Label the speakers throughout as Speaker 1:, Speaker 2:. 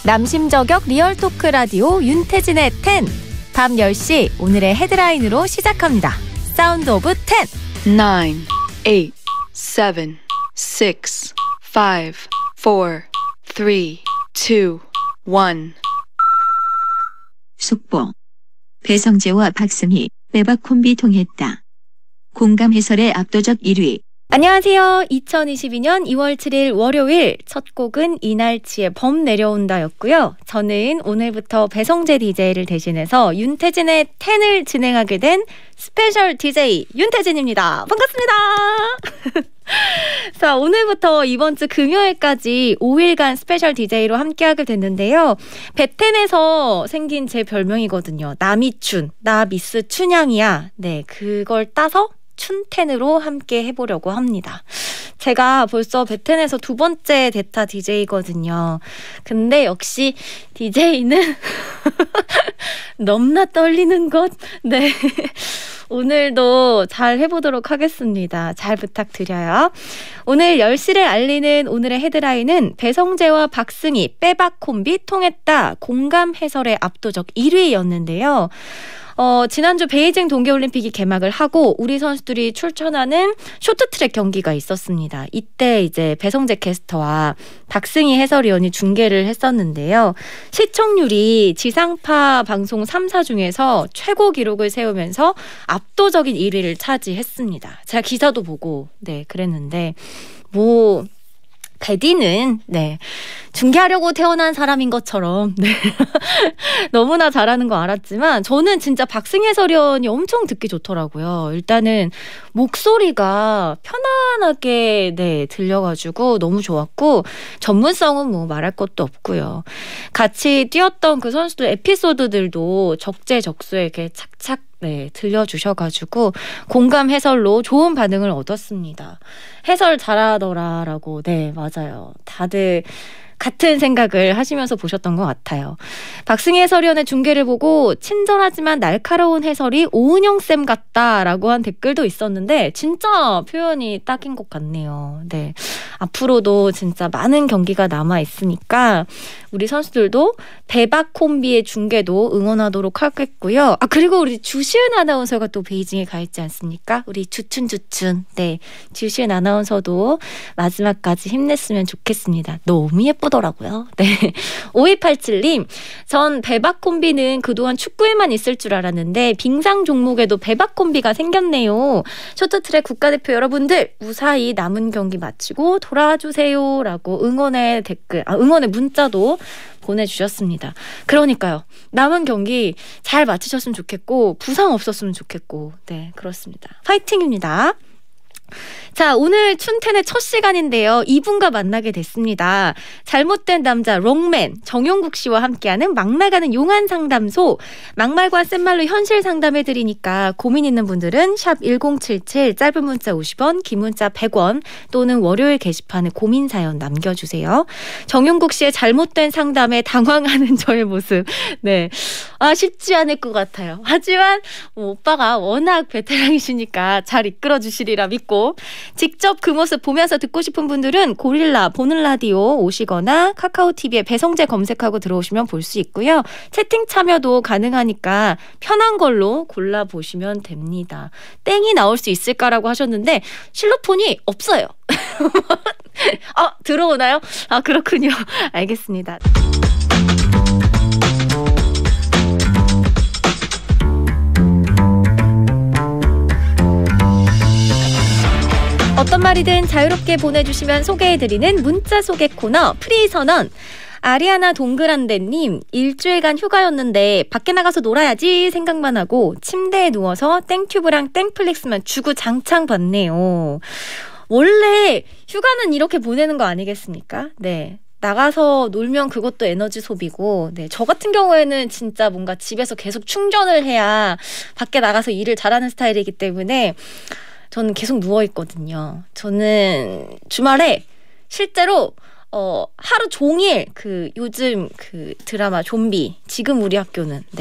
Speaker 1: 남심저격 리얼토크 라디오 윤태진의 10. 밤 10시 오늘의 헤드라인으로 시작합니다. 사운드 오브 10.
Speaker 2: 9, 8, 7, 6, 5, 4, 3, 2, 1.
Speaker 3: 속보. 배성재와 박승희, 빼박 콤비 통했다. 공감 해설의 압도적 1위.
Speaker 1: 안녕하세요. 2022년 2월 7일 월요일 첫 곡은 이날치의 범 내려온다였고요. 저는 오늘부터 배성재 DJ를 대신해서 윤태진의 10을 진행하게 된 스페셜 DJ 윤태진입니다. 반갑습니다. 자, 오늘부터 이번 주 금요일까지 5일간 스페셜 DJ로 함께하게 됐는데요. 베텐에서 생긴 제 별명이거든요. 나미춘, 나 미스 춘향이야. 네, 그걸 따서 춘텐으로 함께 해보려고 합니다. 제가 벌써 베텐에서 2번째 데타 DJ거든요. 근데 역시 DJ는 너무나 떨리는 것. 네. 오늘도 잘 해보도록 하겠습니다. 잘 부탁드려요. 오늘 10시를 알리는 오늘의 헤드라인은 배성재와 박승희 빼박 콤비 통했다. 공감 해설의 압도적 1위였는데요. 지난주 베이징 동계올림픽이 개막을 하고 우리 선수들이 출전하는 쇼트트랙 경기가 있었습니다. 이때 이제 배성재 캐스터와 박승희 해설위원이 중계를 했었는데요. 시청률이 지상파 방송 3사 중에서 최고 기록을 세우면서 압도적인 1위를 차지했습니다. 제가 기사도 보고 그랬는데 베디는 중계하려고 태어난 사람인 것처럼 너무나 잘하는 거 알았지만 저는 진짜 박승희 해설위원이 엄청 듣기 좋더라고요. 일단은 목소리가 편안하게 들려가지고 너무 좋았고 전문성은 말할 것도 없고요. 같이 뛰었던 그 선수들 에피소드들도 적재적소에 이렇게 착착 들려주셔가지고 공감 해설로 좋은 반응을 얻었습니다. 해설 잘하더라라고. 네, 맞아요. 다들 같은 생각을 하시면서 보셨던 것 같아요. 박승희 해설위원의 중계를 보고 친절하지만 날카로운 해설이 오은영쌤 같다라고 한 댓글도 있었는데 진짜 표현이 딱인 것 같네요. 네, 앞으로도 진짜 많은 경기가 남아있으니까 우리 선수들도 빼박 콤비의 중계도 응원하도록 하겠고요. 그리고 우리 주시은 아나운서가 또 베이징에 가 있지 않습니까? 우리 주춘. 네, 주시은 아나운서도 마지막까지 힘냈으면 좋겠습니다. 너무 예쁘더라고요. 네. 5287님, 전 빼박 콤비는 그동안 축구에만 있을 줄 알았는데 빙상 종목에도 빼박 콤비가 생겼네요. 쇼트트랙 국가대표 여러분들 무사히 남은 경기 마치고 돌아와주세요 라고 응원의 댓글, 응원의 문자도 보내주셨습니다. 그러니까요. 남은 경기 잘 마치셨으면 좋겠고 부상 없었으면 좋겠고 네, 그렇습니다. 파이팅입니다. 자, 오늘 춘텐의 첫 시간인데요. 이분과 만나게 됐습니다. 잘못된 남자 롱맨 정용국 씨와 함께하는 막 나가는 용한 상담소. 막말과 센말로 현실 상담해드리니까 고민 있는 분들은 샵 1077 짧은 문자 50원 긴 문자 100원 또는 월요일 게시판에 고민 사연 남겨주세요. 정용국 씨의 잘못된 상담에 당황하는 저의 모습 쉽지 않을 것 같아요. 하지만 오빠가 워낙 베테랑이시니까 잘 이끌어주시리라 믿고 직접 그 모습 보면서 듣고 싶은 분들은 고릴라 보는 라디오 오시거나 카카오TV에 배성재 검색하고 들어오시면 볼 수 있고요. 채팅 참여도 가능하니까 편한 걸로 골라보시면 됩니다. 땡이 나올 수 있을까라고 하셨는데 실로폰이 없어요. 들어오나요? 그렇군요. 알겠습니다. 어떤 말이든 자유롭게 보내주시면 소개해드리는 문자 소개 코너 프리선언. 아리아나 동그란데님, 일주일간 휴가였는데 밖에 나가서 놀아야지 생각만 하고 침대에 누워서 땡튜브랑 땡플릭스만 주구장창 봤네요. 원래 휴가는 이렇게 보내는 거 아니겠습니까? 네. 나가서 놀면 그것도 에너지 소비고 저 같은 경우에는 진짜 뭔가 집에서 계속 충전을 해야 밖에 나가서 일을 잘하는 스타일이기 때문에 저는 계속 누워있거든요. 저는 주말에 실제로 하루 종일 요즘 드라마 좀비 지금 우리 학교는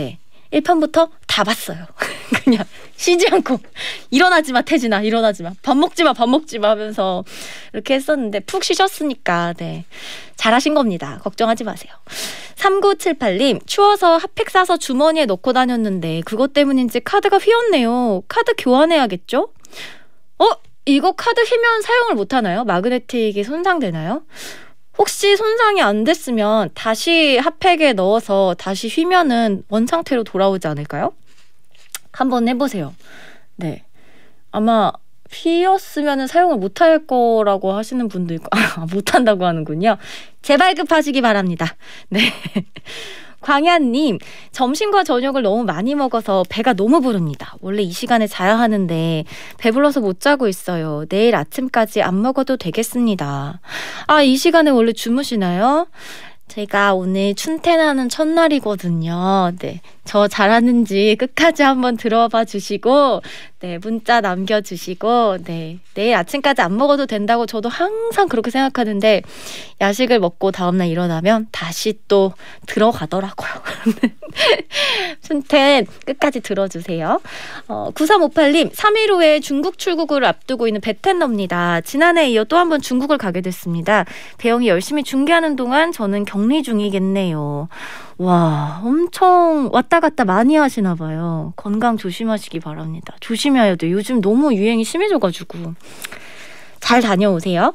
Speaker 1: 1편부터 다 봤어요. 그냥 쉬지 않고 일어나지 마 태진아 일어나지 마 밥 먹지 마 밥 먹지 마 하면서 이렇게 했었는데 푹 쉬셨으니까 네 잘하신 겁니다. 걱정하지 마세요. 3978님 추워서 핫팩 싸서 주머니에 넣고 다녔는데 그것 때문인지 카드가 휘었네요. 카드 교환해야겠죠? 이거 카드 휘면 사용을 못하나요? 마그네틱이 손상되나요? 혹시 손상이 안 됐으면 다시 핫팩에 넣어서 다시 휘면은 원상태로 돌아오지 않을까요? 한번 해보세요. 네. 아마 휘었으면 사용을 못할 거라고 하시는 분도 있고 못한다고 하는군요. 재발급하시기 바랍니다. 네. 광야님 점심과 저녁을 너무 많이 먹어서 배가 너무 부릅니다. 원래 이 시간에 자야 하는데 배불러서 못 자고 있어요. 내일 아침까지 안 먹어도 되겠습니다. 이 시간에 원래 주무시나요? 제가 오늘 춘퇴나는 첫날이거든요. 네, 저 잘하는지 끝까지 한번 들어봐 주시고 네, 문자 남겨주시고 네, 내일 아침까지 안 먹어도 된다고 저도 항상 그렇게 생각하는데 야식을 먹고 다음날 일어나면 다시 또 들어가더라고요. 춘퇴 끝까지 들어주세요. 9358님 3일 후에 중국 출국을 앞두고 있는 베텐너입니다. 지난해에 이어 또 한 번 중국을 가게 됐습니다. 배영이 열심히 중계하는 동안 저는 격리 중이겠네요. 와, 엄청 왔다 갔다 많이 하시나 봐요. 건강 조심하시기 바랍니다. 조심해야 돼요. 요즘 너무 유행이 심해져가지고. 잘 다녀오세요.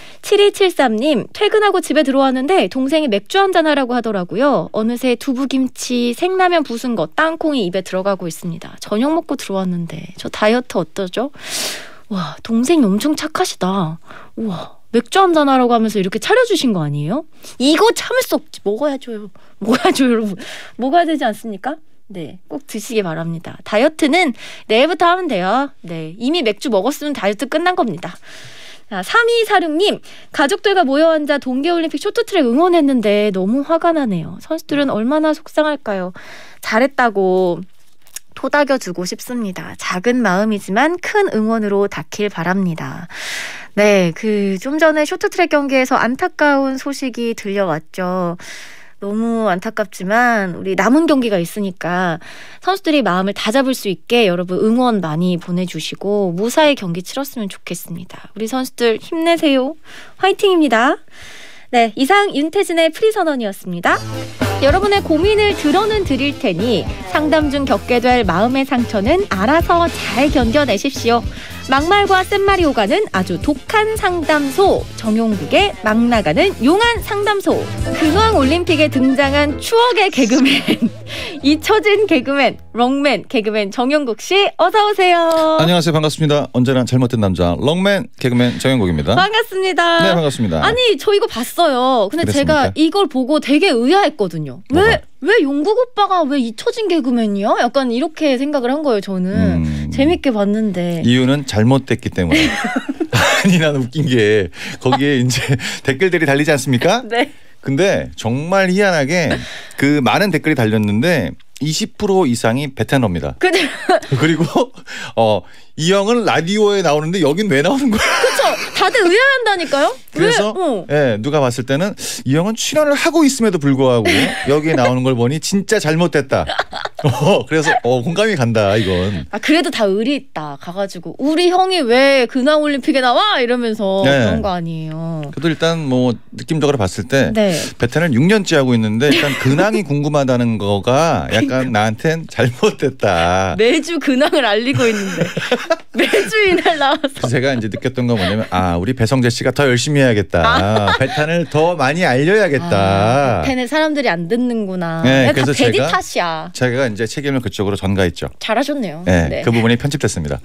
Speaker 1: 7273님 퇴근하고 집에 들어왔는데 동생이 맥주 한잔 하라고 하더라고요. 어느새 두부김치, 생라면 부순 거, 땅콩이 입에 들어가고 있습니다. 저녁 먹고 들어왔는데 저 다이어트 어떠죠? 와, 동생이 엄청 착하시다. 우와, 맥주 한잔 하라고 하면서 이렇게 차려주신 거 아니에요? 이거 참을 수 없지. 먹어야죠. 먹어야죠, 여러분. 먹어야 되지 않습니까? 네, 꼭 드시기 바랍니다. 다이어트는 내일부터 하면 돼요. 네, 이미 맥주 먹었으면 다이어트 끝난 겁니다. 자, 3246님 가족들과 모여 앉아 동계올림픽 쇼트트랙 응원했는데 너무 화가 나네요. 선수들은 얼마나 속상할까요? 잘했다고 토닥여주고 싶습니다. 작은 마음이지만 큰 응원으로 닿길 바랍니다. 네, 좀 전에 쇼트트랙 경기에서 안타까운 소식이 들려왔죠. 너무 안타깝지만 우리 남은 경기가 있으니까 선수들이 마음을 다잡을 수 있게 여러분 응원 많이 보내주시고 무사히 경기 치렀으면 좋겠습니다. 우리 선수들 힘내세요. 화이팅입니다. 네, 이상 윤태진의 프리선언이었습니다. 여러분의 고민을 들어는 드릴 테니 상담 중 겪게 될 마음의 상처는 알아서 잘 견뎌내십시오. 막말과 센말이 오가는 아주 독한 상담소, 정용국의 막 나가는 용한 상담소. 근황 올림픽에 등장한 추억의 개그맨 잊혀진 개그맨, 롱맨 개그맨 정용국 씨 어서 오세요.
Speaker 4: 안녕하세요. 반갑습니다. 언제나 잘못된 남자 롱맨 개그맨 정용국입니다.
Speaker 1: 반갑습니다.
Speaker 4: 네, 반갑습니다.
Speaker 1: 아니 저 이거 봤어요. 근데
Speaker 4: 그랬습니까?
Speaker 1: 제가 이걸 보고 되게 의아했거든요. 왜 용국 오빠가 왜 잊혀진 개그맨이야? 약간 이렇게 생각을 한 거예요. 저는 재밌게 봤는데
Speaker 4: 이유는 잘못됐기 때문에. 아니 나는 웃긴 게 거기에 이제 댓글들이 달리지 않습니까?
Speaker 1: 네.
Speaker 4: 근데 정말 희한하게 그 많은 댓글이 달렸는데 20% 이상이 베테너입니다. 그리고 이 형은 라디오에 나오는데 여긴 왜 나오는 거야?
Speaker 1: 그렇죠. 다들 의아한다니까요.
Speaker 4: 그래서 예, 누가 봤을 때는 이 형은 출연을 하고 있음에도 불구하고 여기에 나오는 걸 보니 진짜 잘못됐다. 그래서 공감이 간다 이건.
Speaker 1: 그래도 다 의리 있다. 가가지고 우리 형이 왜 근황 올림픽에 나와 이러면서 그런 거 아니에요.
Speaker 4: 그래도 일단 뭐 느낌적으로 봤을 때
Speaker 1: 네.
Speaker 4: 베테는 6년째 하고 있는데 일단 근황이 궁금하다는 거가 약간 나한텐 잘못됐다.
Speaker 1: 매주 근황을 알리고 있는데 매주 이날 나와서.
Speaker 4: 제가 이제 느꼈던 건 뭐냐면 우리 배성재 씨가 더 열심히 해야겠다. 베탄을 더 많이 알려야겠다.
Speaker 1: 베탄을 사람들이 안 듣는구나.
Speaker 4: 네,
Speaker 1: 그래서 다 베디 탓이야.
Speaker 4: 제가 이제 책임을 그쪽으로 전가했죠.
Speaker 1: 잘하셨네요.
Speaker 4: 네,
Speaker 1: 네.
Speaker 4: 그 부분이 편집됐습니다.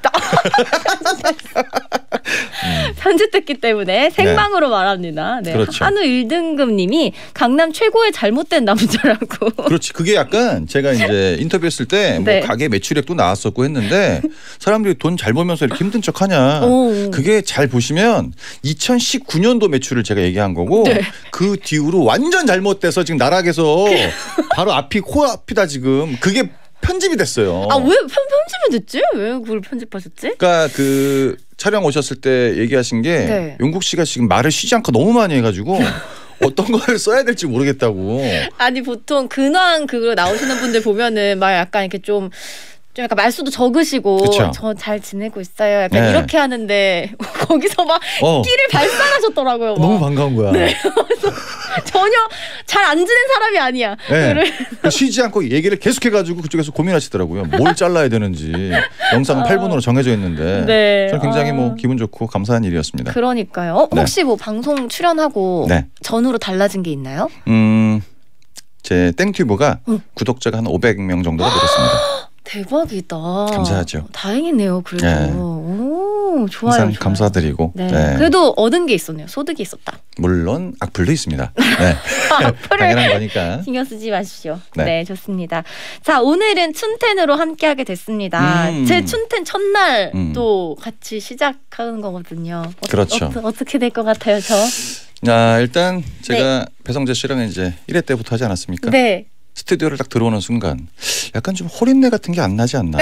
Speaker 1: 편집됐기 때문에 생방으로 말합니다. 네.
Speaker 4: 그렇죠.
Speaker 1: 한우 1등급님이 강남 최고의 잘못된 남자라고.
Speaker 4: 그렇지. 그게 약간 제가 이제 인터뷰했을 때
Speaker 1: 네.
Speaker 4: 뭐 가게 매출액도 나왔었고 했는데 사람들이 돈 잘 벌면서 이렇게 힘든 척하냐. 그게 잘 보시면 2019년도 매출을 제가 얘기한 거고
Speaker 1: 네.
Speaker 4: 그 뒤로 완전 잘못돼서 지금 나락에서 바로 앞이 코앞이다 지금. 그게 편집이 됐어요.
Speaker 1: 왜 편집이 됐지? 왜 그걸 편집하셨지?
Speaker 4: 그러니까 그 촬영 오셨을 때 얘기하신 게
Speaker 1: 네.
Speaker 4: 용국 씨가 지금 말을 쉬지 않고 너무 많이 해가지고 어떤 거를 써야 될지 모르겠다고.
Speaker 1: 아니 보통 근황 그거 나오시는 분들 보면은 막 약간 이렇게 좀 약간 말수도 적으시고 저 잘 지내고 있어요. 약간
Speaker 4: 네.
Speaker 1: 이렇게 하는데 거기서 막 끼를 발산하셨더라고요. 막.
Speaker 4: 너무 반가운 거야.
Speaker 1: 네. 전혀 잘 안 지낸 사람이 아니야.
Speaker 4: 네. 쉬지 않고 얘기를 계속해가지고 그쪽에서 고민하시더라고요. 뭘 잘라야 되는지. 영상은 8분으로 정해져 있는데
Speaker 1: 네.
Speaker 4: 저는 굉장히 뭐 기분 좋고 감사한 일이었습니다.
Speaker 1: 그러니까요.
Speaker 4: 네.
Speaker 1: 혹시 뭐 방송 출연하고
Speaker 4: 네.
Speaker 1: 전후로 달라진 게 있나요?
Speaker 4: 제 땡튜브가 구독자가 한 500명 정도가 늘었습니다.
Speaker 1: 대박이다.
Speaker 4: 감사하죠.
Speaker 1: 다행이네요. 그래도.
Speaker 4: 네.
Speaker 1: 오, 좋아요.
Speaker 4: 항상
Speaker 1: 좋아요.
Speaker 4: 감사드리고.
Speaker 1: 네.
Speaker 4: 네.
Speaker 1: 그래도 얻은 게 있었네요. 소득이 있었다.
Speaker 4: 물론 악플도 있습니다. 네. 당연한 거니까.
Speaker 1: 신경 쓰지 마십시오.
Speaker 4: 네.
Speaker 1: 네, 좋습니다. 자, 오늘은 춘텐으로 함께하게 됐습니다. 제 춘텐 첫날 또 같이 시작하는 거거든요.
Speaker 4: 그렇죠.
Speaker 1: 어떻게 될 것 같아요, 저?
Speaker 4: 일단 제가 배성재 씨랑 이제 1회 때부터 하지 않았습니까?
Speaker 1: 네.
Speaker 4: 스튜디오를 딱 들어오는 순간 약간 좀 호린내 같은 게 안 나지 않나.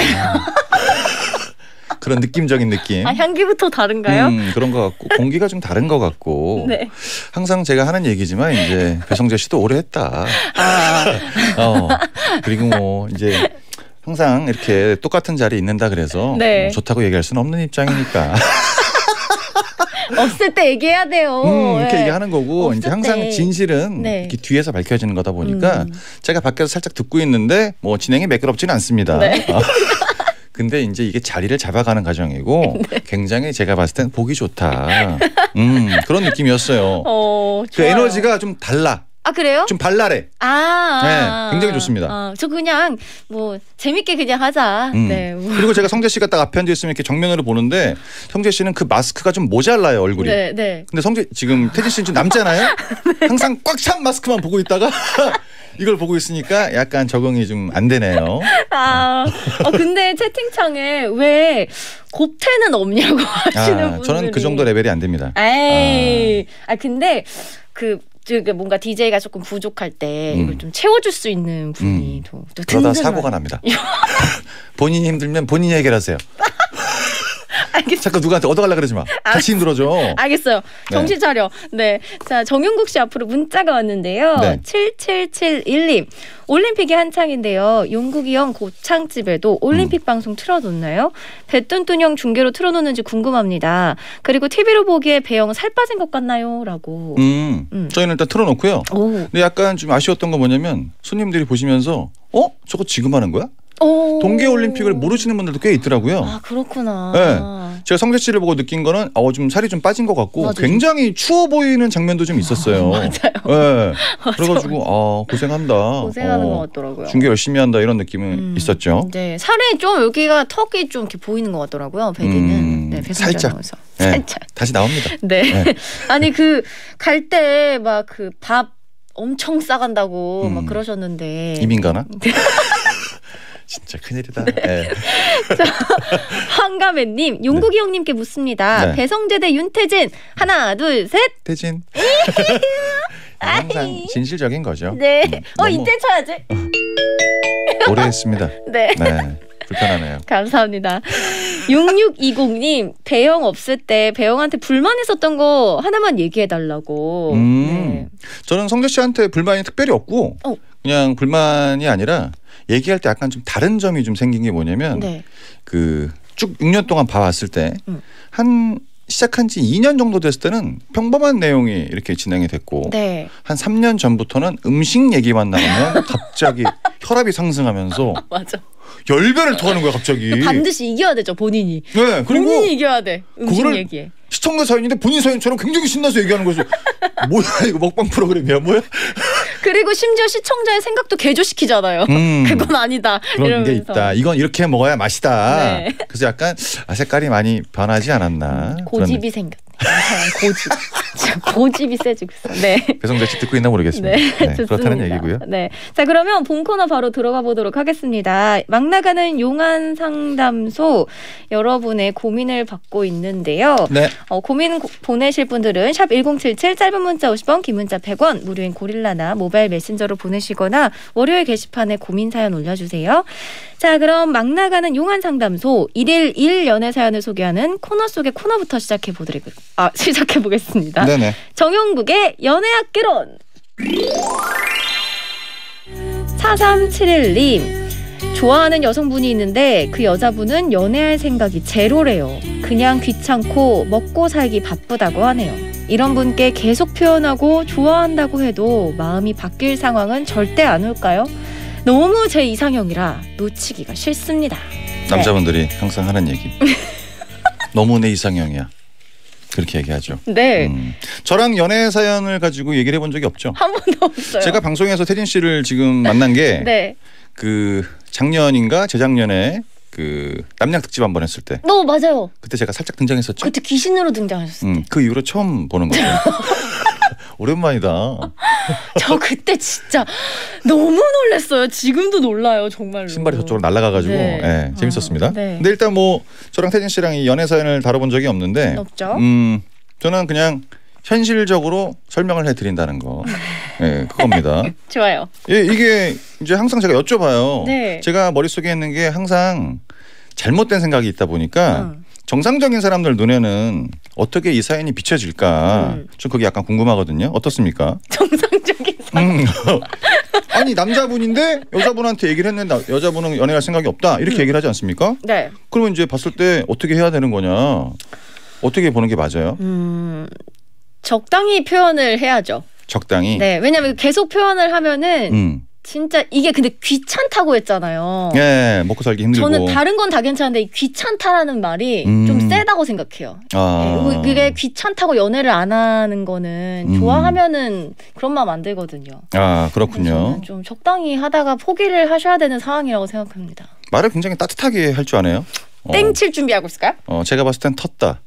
Speaker 4: 그런 느낌적인 느낌.
Speaker 1: 향기부터 다른가요?
Speaker 4: 그런 것 같고 공기가 좀 다른 것 같고.
Speaker 1: 네.
Speaker 4: 항상 제가 하는 얘기지만 이제 배성재 씨도 오래 했다. 그리고 뭐 이제 항상 이렇게 똑같은 자리에 있는다 그래서
Speaker 1: 네.
Speaker 4: 좋다고 얘기할 수는 없는 입장이니까.
Speaker 1: 없을 때 얘기해야 돼요.
Speaker 4: 이렇게
Speaker 1: 네.
Speaker 4: 얘기하는 거고 이제 항상
Speaker 1: 때.
Speaker 4: 진실은
Speaker 1: 네.
Speaker 4: 이렇게 뒤에서 밝혀지는 거다 보니까 제가 밖에서 살짝 듣고 있는데 뭐 진행이 매끄럽지는 않습니다.
Speaker 1: 네.
Speaker 4: 근데 이제 이게 자리를 잡아가는 과정이고
Speaker 1: 네.
Speaker 4: 굉장히 제가 봤을 땐 보기 좋다. 그런 느낌이었어요. 그
Speaker 1: 좋아요.
Speaker 4: 에너지가 좀 달라.
Speaker 1: 아, 그래요?
Speaker 4: 좀 발랄해. 네, 굉장히 좋습니다.
Speaker 1: 저 그냥 뭐 재밌게 그냥 하자. 네.
Speaker 4: 그리고 제가 성재 씨가 딱 앞에 앉아 있으면 이렇게 정면으로 보는데 성재 씨는 그 마스크가 좀 모자라요 얼굴이.
Speaker 1: 네, 네.
Speaker 4: 근데 성재 지금 태진 씨는 좀 남잖아요. 항상 꽉 찬 마스크만 보고 있다가 이걸 보고 있으니까 약간 적응이 좀 안 되네요.
Speaker 1: 근데 채팅창에 왜 곱태는 없냐고 하시는 분들이.
Speaker 4: 저는 그 정도 레벨이 안 됩니다.
Speaker 1: 에이. 근데 뭔가 DJ가 조금 부족할 때 이걸 좀 채워줄 수 있는 분이 또
Speaker 4: 그러다
Speaker 1: 든든한.
Speaker 4: 사고가 납니다. 본인이 힘들면 본인이 해결하세요.
Speaker 1: 알겠어요.
Speaker 4: 자꾸 누구한테 얻어가려고 그러지 마. 같이 힘들어져.
Speaker 1: 알겠어요. 정신 차려. 네. 자, 정윤국 씨 앞으로 문자가 왔는데요.
Speaker 4: 네.
Speaker 1: 7771님. 올림픽이 한창인데요. 용국이 형 고창집에도 올림픽 방송 틀어놓나요? 배뚠뚠형 중계로 틀어놓는지 궁금합니다. 그리고 TV로 보기에 배영 살 빠진 것 같나요? 라고.
Speaker 4: 저희는 일단 틀어놓고요.
Speaker 1: 오.
Speaker 4: 근데 약간 좀 아쉬웠던 건 뭐냐면 손님들이 보시면서 저거 지금 하는 거야? 동계올림픽을 모르시는 분들도 꽤 있더라고요.
Speaker 1: 아, 그렇구나.
Speaker 4: 네. 제가 성재 씨를 보고 느낀 거는 좀 살이 좀 빠진 것 같고
Speaker 1: 맞아,
Speaker 4: 굉장히 추워 보이는 장면도 좀 있었어요.
Speaker 1: 맞아요.
Speaker 4: 네. 그래가지고 고생한다.
Speaker 1: 고생하는 것 같더라고요.
Speaker 4: 중계 열심히 한다 이런 느낌은 있었죠.
Speaker 1: 네, 살이 좀 여기가 턱이 좀 이렇게 보이는 것 같더라고요. 베디는. 네,
Speaker 4: 살짝. 네.
Speaker 1: 살짝.
Speaker 4: 다시 나옵니다.
Speaker 1: 네.
Speaker 4: 네.
Speaker 1: 아니 갈 때 막 그 밥 엄청 싸간다고 막 그러셨는데.
Speaker 4: 이민가나? 진짜 큰일이다. 네.
Speaker 1: 황가매님, 용국이 형님께 묻습니다.
Speaker 4: 네.
Speaker 1: 배성재 대 윤태진 하나 둘 셋.
Speaker 4: 태진. 항상 진실적인 거죠.
Speaker 1: 네.
Speaker 4: 너무
Speaker 1: 이때 쳐야지.
Speaker 4: 오래 했습니다.
Speaker 1: 네.
Speaker 4: 네. 불편하네요.
Speaker 1: 감사합니다. 6620님, 배영 없을 때 배영한테 불만 있었던 거 하나만 얘기해달라고. 네.
Speaker 4: 저는 성재 씨한테 불만이 특별히 없고 그냥 불만이 아니라 얘기할 때 약간 좀 다른 점이 좀 생긴 게 뭐냐면
Speaker 1: 네.
Speaker 4: 그 쭉 6년 동안 봐왔을 때 한 시작한 지 2년 정도 됐을 때는 평범한 내용이 이렇게 진행이 됐고
Speaker 1: 네.
Speaker 4: 한 3년 전부터는 음식 얘기만 나오면 갑자기 혈압이 상승하면서
Speaker 1: 맞아.
Speaker 4: 열변을 토하는 거야 갑자기.
Speaker 1: 반드시 이겨야 되죠 본인이.
Speaker 4: 네, 그리고
Speaker 1: 본인이 이겨야 돼. 음식
Speaker 4: 그거를
Speaker 1: 얘기에.
Speaker 4: 시청자 사연인데 본인 사연처럼 굉장히 신나서 얘기하는 거죠. 뭐야 이거 먹방 프로그램이야 뭐야?
Speaker 1: 그리고 심지어 시청자의 생각도 개조시키잖아요. 그건 아니다.
Speaker 4: 그런
Speaker 1: 이러면서.
Speaker 4: 게 있다. 이건 이렇게 먹어야 맛있다.
Speaker 1: 네.
Speaker 4: 그래서 약간 색깔이 많이 변하지 않았나.
Speaker 1: 고집이 생겼. 고집. 고집이 세지고 있어. 네.
Speaker 4: 배성재 씨 듣고 있나 모르겠습니다.
Speaker 1: 네,
Speaker 4: 네, 그렇다는 얘기고요.
Speaker 1: 네. 자, 그러면 본 코너 바로 들어가 보도록 하겠습니다. 막 나가는 용안 상담소 여러분의 고민을 받고 있는데요.
Speaker 4: 네.
Speaker 1: 고민 보내실 분들은 샵 1077 짧은 문자 50원, 긴 문자 100원, 무료인 고릴라나 모바일 메신저로 보내시거나 월요일 게시판에 고민 사연 올려주세요. 자, 그럼 막 나가는 용안 상담소 1일 1연애 사연을 소개하는 코너 속의 코너부터 시작해 보도록 시작해 보겠습니다.
Speaker 4: 네네.
Speaker 1: 정용국의 연애학개론. 4371님. 좋아하는 여성분이 있는데 그 여자분은 연애할 생각이 제로래요. 그냥 귀찮고 먹고 살기 바쁘다고 하네요. 이런 분께 계속 표현하고 좋아한다고 해도 마음이 바뀔 상황은 절대 안 올까요? 너무 제 이상형이라 놓치기가 싫습니다.
Speaker 4: 남자분들이 항상 하는 얘기. 너무 내 이상형이야. 그렇게 얘기하죠.
Speaker 1: 네.
Speaker 4: 저랑 연애 사연을 가지고 얘기를 해본 적이 없죠.
Speaker 1: 한 번도 없어요.
Speaker 4: 제가 방송에서 태진 씨를 지금 만난 게
Speaker 1: 네.
Speaker 4: 그 작년인가 재작년에 그 남양 특집 한번 했을 때.
Speaker 1: 맞아요.
Speaker 4: 그때 제가 살짝 등장했었죠.
Speaker 1: 그때 귀신으로 등장하셨어요.
Speaker 4: 그 이후로 처음 보는 거죠. 오랜만이다.
Speaker 1: 저 그때 진짜 너무 놀랐어요. 지금도 놀라요, 정말로.
Speaker 4: 신발이 저쪽으로 날아가가지고
Speaker 1: 네.
Speaker 4: 네, 재밌었습니다.
Speaker 1: 네.
Speaker 4: 근데 일단 뭐 저랑 태진 씨랑 이 연애 사연을 다뤄본 적이 없는데
Speaker 1: 없죠.
Speaker 4: 저는 그냥 현실적으로 설명을 해드린다는 거, 네, 그겁니다.
Speaker 1: 좋아요.
Speaker 4: 예, 이게 이제 항상 제가 여쭤봐요.
Speaker 1: 네.
Speaker 4: 제가 머릿속에 있는 게 항상 잘못된 생각이 있다 보니까 정상적인 사람들 눈에는 어떻게 이 사연이 비춰질까 좀 그게 약간 궁금하거든요. 어떻습니까?
Speaker 1: 정상적인 사람.
Speaker 4: 아니 남자분인데 여자분한테 얘기를 했는데 여자분은 연애할 생각이 없다 이렇게 얘기를 하지 않습니까?
Speaker 1: 네.
Speaker 4: 그러면 이제 봤을 때 어떻게 해야 되는 거냐? 어떻게 보는 게 맞아요?
Speaker 1: 적당히 표현을 해야죠.
Speaker 4: 적당히.
Speaker 1: 네, 왜냐면 계속 표현을 하면은 진짜 이게 근데 귀찮다고 했잖아요.
Speaker 4: 예, 먹고 살기 힘들고.
Speaker 1: 저는 다른 건 다 괜찮은데 이 귀찮다라는 말이 좀 세다고 생각해요. 네, 그게 귀찮다고 연애를 안 하는 거는 좋아하면은 그런 마음 안 들거든요.
Speaker 4: 그렇군요.
Speaker 1: 저는 좀 적당히 하다가 포기를 하셔야 되는 상황이라고 생각합니다.
Speaker 4: 말을 굉장히 따뜻하게 할 줄 아네요.
Speaker 1: 땡칠 준비하고 있을까요?
Speaker 4: 제가 봤을 땐 텄다.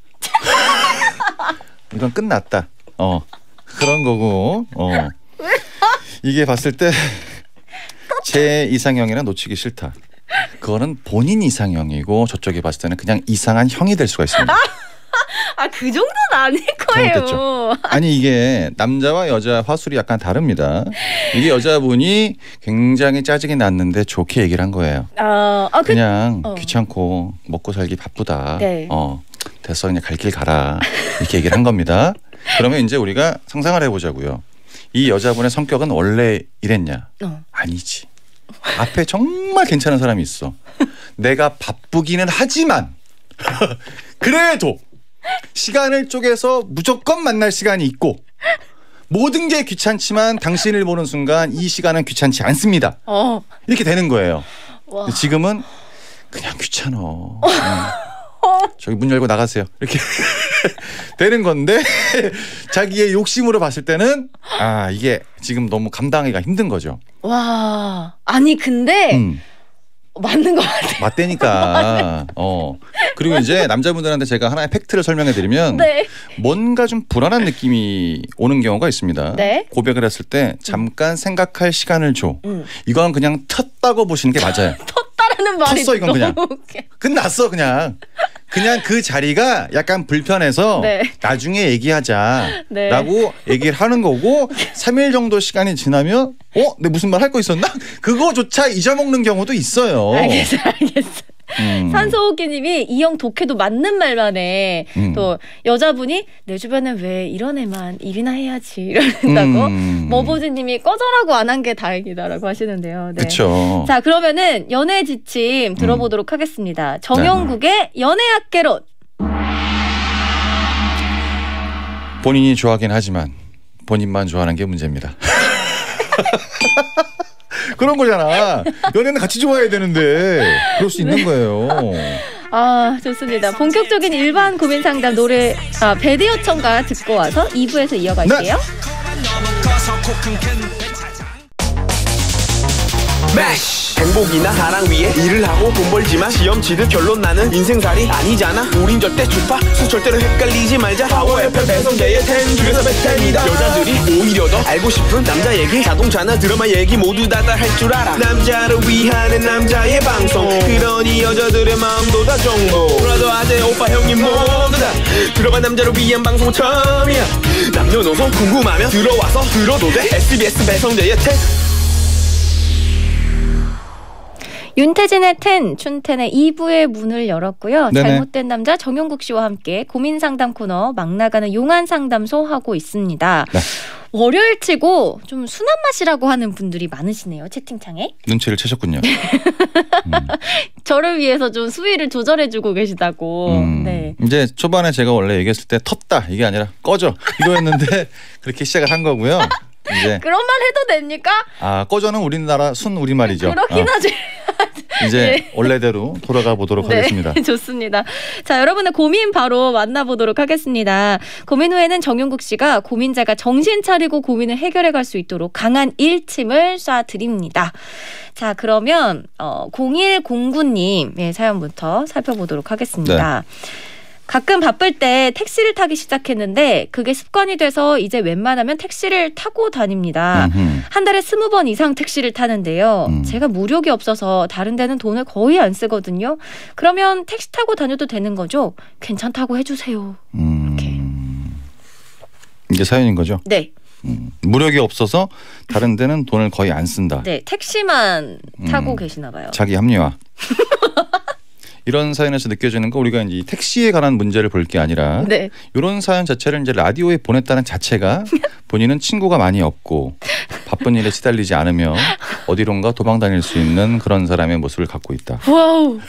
Speaker 4: 이건 끝났다. 그런 거고. 이게 봤을 때 제 이상형이랑 놓치기 싫다. 그거는 본인 이상형이고 저쪽에 봤을 때는 그냥 이상한 형이 될 수가 있습니다.
Speaker 1: 그 정도는 아닐 거예요.
Speaker 4: 잘못됐죠. 아니 이게 남자와 여자 화술이 약간 다릅니다. 이게 여자분이 굉장히 짜증이 났는데 좋게 얘기를 한 거예요. 그냥 귀찮고 먹고 살기 바쁘다.
Speaker 1: 네.
Speaker 4: 됐어 그냥 갈 길 가라 이렇게 얘기를 한 겁니다. 그러면 이제 우리가 상상을 해보자고요. 이 여자분의 성격은 원래 이랬냐? 아니지. 앞에 정말 괜찮은 사람이 있어. 내가 바쁘기는 하지만 그래도 시간을 쪼개서 무조건 만날 시간이 있고 모든 게 귀찮지만 당신을 보는 순간 이 시간은 귀찮지 않습니다. 이렇게 되는 거예요. 지금은 그냥 귀찮어. 저기 문 열고 나가세요. 이렇게 되는 건데 자기의 욕심으로 봤을 때는 이게 지금 너무 감당하기가 힘든 거죠.
Speaker 1: 와, 아니 근데 맞는 것 같아요.
Speaker 4: 맞다니까. 그리고 이제 남자분들한테 제가 하나의 팩트를 설명해 드리면
Speaker 1: 네.
Speaker 4: 뭔가 좀 불안한 느낌이 오는 경우가 있습니다.
Speaker 1: 네.
Speaker 4: 고백을 했을 때 잠깐 생각할 시간을 줘. 이건 그냥 텄다고 보시는 게 맞아요.
Speaker 1: 텄다라는 말이
Speaker 4: 텄어 이건 그냥.
Speaker 1: 너무 웃겨.
Speaker 4: 끝났어 그냥. 그냥 그 자리가 약간 불편해서
Speaker 1: 네.
Speaker 4: 나중에 얘기하자라고
Speaker 1: 네.
Speaker 4: 얘기를 하는 거고 3일 정도 시간이 지나면 내가 무슨 말 할 거 있었나? 그거조차 잊어먹는 경우도 있어요.
Speaker 1: 알겠어요. 산소호흡기님이 이 형 독해도 맞는 말만 해. 또 여자분이 내 주변에 왜 이런 애만 일이나 해야지 이런다고. 머보즈님이 꺼져라고 안 한 게 다행이다라고 하시는데요. 네.
Speaker 4: 그렇죠.
Speaker 1: 자 그러면은 연애 지침 들어보도록 하겠습니다. 정용국의 연애학개론.
Speaker 4: 본인이 좋아하긴 하지만 본인만 좋아하는 게 문제입니다. 그런 거잖아. 연애는 같이 좋아해야 되는데 그럴 수 있는 거예요.
Speaker 1: 좋습니다. 본격적인 일반 고민 상담 노래 배드 요청가 듣고 와서 2부에서 이어갈게요.
Speaker 5: 행복이나 사랑 위해 일을 하고 돈 벌지만 시험 치듯 결론 나는 인생살이 아니잖아. 우린 절대 주파수 절대로 헷갈리지 말자. 파워 FM 배성재의 10 중에서 베텐이다. 여자들이 오히려 더 알고 싶은 남자 얘기, 자동차나 드라마 얘기 모두 다 할 줄 알아. 남자를 위한 남자의 방송, 그러니 여자들의 마음도 다 정보. 브라더 아재 오빠 형님 모두 다 들어봐. 남자를 위한 방송 처음이야. 남녀노소 궁금하면 들어와서 들어도 돼. SBS 배성재의 10.
Speaker 1: 윤태진의 텐, 춘텐의 2부의 문을 열었고요.
Speaker 4: 네네.
Speaker 1: 잘못된 남자 정용국 씨와 함께 고민 상담 코너 막 나가는 용한 상담소 하고 있습니다.
Speaker 4: 네.
Speaker 1: 월요일치고 좀 순한 맛이라고 하는 분들이 많으시네요. 채팅창에.
Speaker 4: 눈치를 채셨군요.
Speaker 1: 저를 위해서 좀 수위를 조절해주고 계시다고. 네.
Speaker 4: 이제 초반에 제가 원래 얘기했을 때 텄다 이게 아니라 꺼져 이거였는데 그렇게 시작을 한 거고요. 이제
Speaker 1: 그런 말 해도 됩니까?
Speaker 4: 꺼져는 우리나라 순 우리말이죠.
Speaker 1: 그렇긴 하지.
Speaker 4: 이제
Speaker 1: 네.
Speaker 4: 원래대로 돌아가 보도록 하겠습니다.
Speaker 1: 좋습니다. 자, 여러분의 고민 바로 만나보도록 하겠습니다. 고민 후에는 정용국 씨가 고민자가 정신 차리고 고민을 해결해 갈 수 있도록 강한 일침을 쏴드립니다. 자, 그러면 0109님의 사연부터 살펴보도록 하겠습니다.
Speaker 4: 네.
Speaker 1: 가끔 바쁠 때 택시를 타기 시작했는데 그게 습관이 돼서 이제 웬만하면 택시를 타고 다닙니다. 한 달에 20번 이상 택시를 타는데요. 제가 무력이 없어서 다른 데는 돈을 거의 안 쓰거든요. 그러면 택시 타고 다녀도 되는 거죠? 괜찮다고 해주세요. 이렇게.
Speaker 4: 이게 사연인 거죠?
Speaker 1: 네.
Speaker 4: 무력이 없어서 다른 데는 돈을 거의 안 쓴다.
Speaker 1: 네, 택시만 타고 계시나 봐요.
Speaker 4: 자기 합리화. 이런 사연에서 느껴지는 거 우리가 이제 이 택시에 관한 문제를 볼 게 아니라
Speaker 1: 네.
Speaker 4: 이런 사연 자체를 이제 라디오에 보냈다는 자체가 본인은 친구가 많이 없고 바쁜 일에 시달리지 않으며 어디론가 도망 다닐 수 있는 그런 사람의 모습을 갖고 있다.
Speaker 1: 와우.